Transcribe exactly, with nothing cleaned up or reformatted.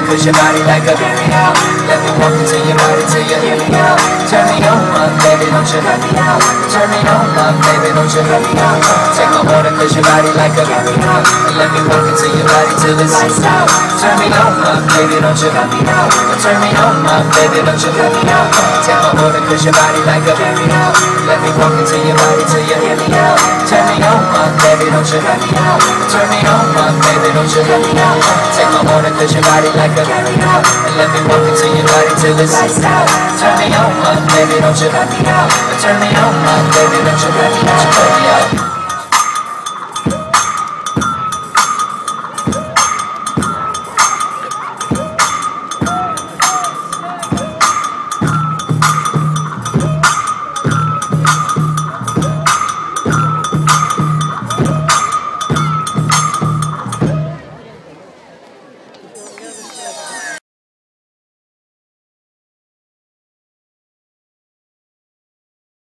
push your body like a stereo. Let me walk into your body till you hear me out. Turn me on, my baby, don't you let me out. Turn me on, my baby, don't you let me out. Take my order, push your body like a stereo. And let me walk into your body till it's lights out. Turn me on, my baby, don't you let me out. Turn me on, my baby, don't you let me out. Take my order, push your body like a stereo. Let me walk into your body till you hear me out. Turn me on, my baby, don't you let me out. Turn me on, my baby, don't you let me out. Take my order, push your body like a stereo. And let me walk into your body till it's lights out. Turn me on, my baby, don't you let me out. Turn me on, my baby, don't you let me out.